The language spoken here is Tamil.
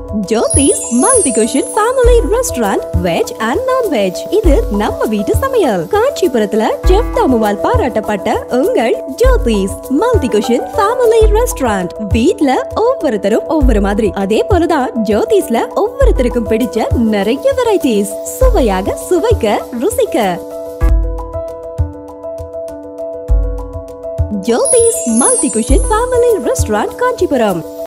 Jothis multi-cuisine family restaurant, veg and non-veg. இது நம்ம வீட்டு சமையல். காஞ்சிபுரத்துல செஃப் தாமுவால் பாராட்டப்பட்ட உங்கள் Jothis multi-cuisine family restaurant. வீட்ல ஒவ்வொருத்தரும் ஒவ்வொரு மாதிரி. அதே போலதான் Jothisல ஒவ்வொருத்தருக்கும் பிடிச்ச நிறைய வெரைட்டிஸ். சுவையாக சுவைக்க ருசிக்க. Jothis multi-cuisine family restaurant, Kanchipuram.